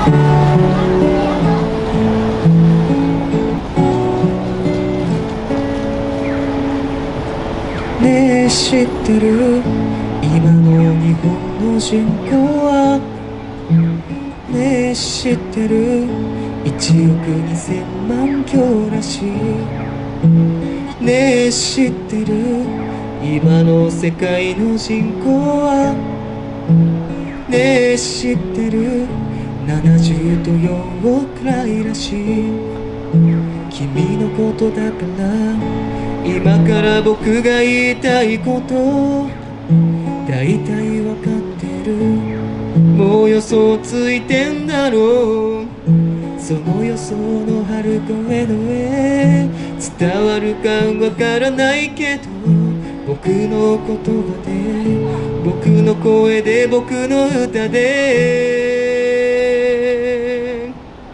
ねえ知ってる今の日本の人口は。ねえ知ってる1億2000万強らしい。ねえ知ってる今の世界の人口は。ねえ知ってる70と4億くらいらしい。君のことだから今から僕が言いたいこと大体わかってる。もう予想ついてんだろう。その予想のはるか上の上伝わるかわからないけど、僕の言葉で僕の声で僕の歌で、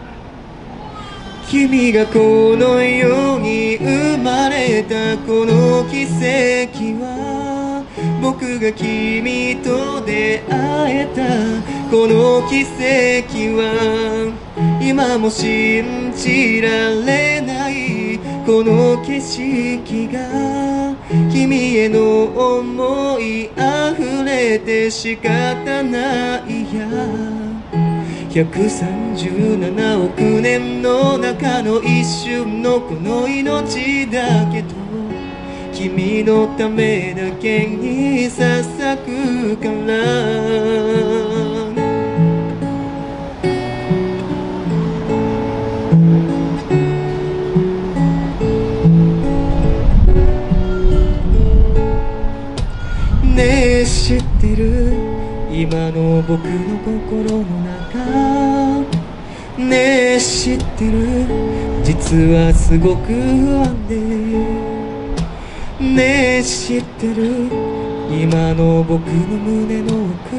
君がこの世に生まれたこの奇跡は、僕が君と出会えたこの奇跡は、今も信じられないこの景色が、君への思い溢れて仕方ないや。137億年の中の一瞬のこの命だけど、君のためだけに捧ぐから。ねえ知ってる今の僕の心の中。ねえ知ってる実はすごく不安で。ねえ知ってる今の僕の胸の奥。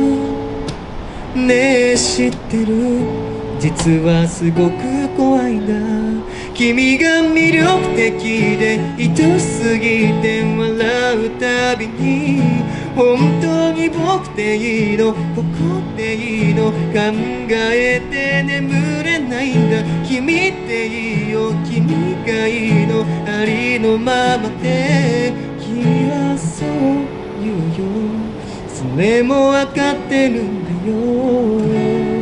ねえ知ってる実はすごく怖いんだ。君が魅力的で愛しすぎて笑うたびに、本当に僕でいいのここでいいの考えて眠れないんだ。君っていいよ君がいいのありのままで。君はそう言うよそれも分かってるんだよ。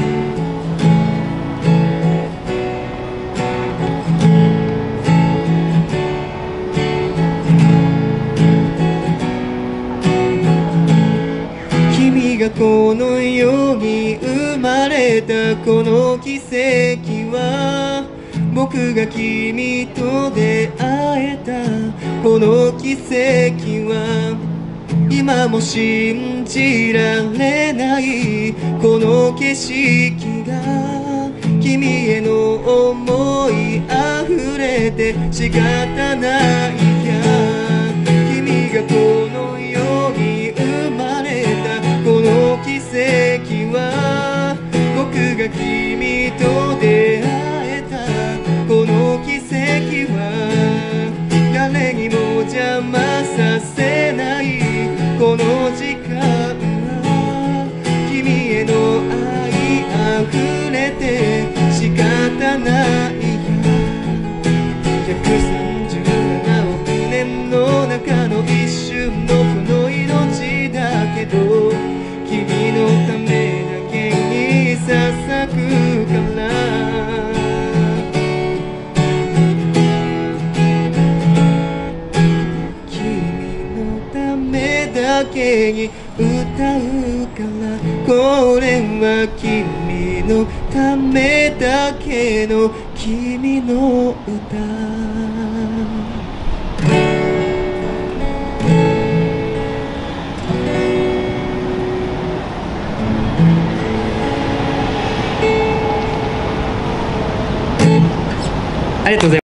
君がこの世に生まれたこの奇跡は、僕が君と出会えたこの奇跡は、今も信じられないこの景色が、君への思い溢れて仕方ないや。君がこの世に生まれたこの奇跡は、僕が君と出会えたこの奇跡は、誰にも邪魔させないこの時間は、君への愛溢れて仕方ないや。137億年の中の一瞬のこの命だけど、君のためだけに捧ぐから。君のためだけに歌うから。これは君のためだけの君の歌。ありがとうございます。